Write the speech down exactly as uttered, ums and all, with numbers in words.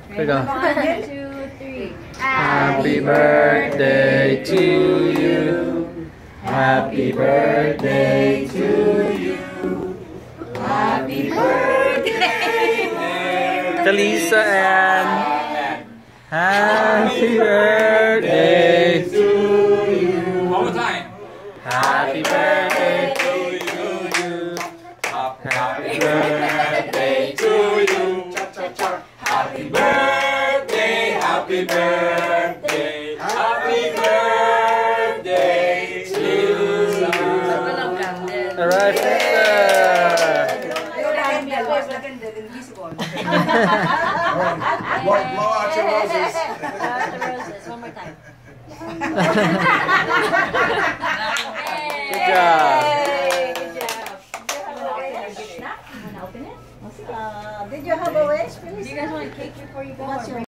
Here we go. One, two, three. Happy birthday to you. Happy birthday to you. Happy birthday, Talisa and happy birthday to you. One more time. Happy birthday to you. Happy birthday to you. Happy birthday, happy birthday, happy birthday to you. Alright, Blow out your roses. Blow out the roses. One more time. Good job. Good job. Wanna open it? Uh, did you have a wish, please? Do you guys want a cake before you go? What's or your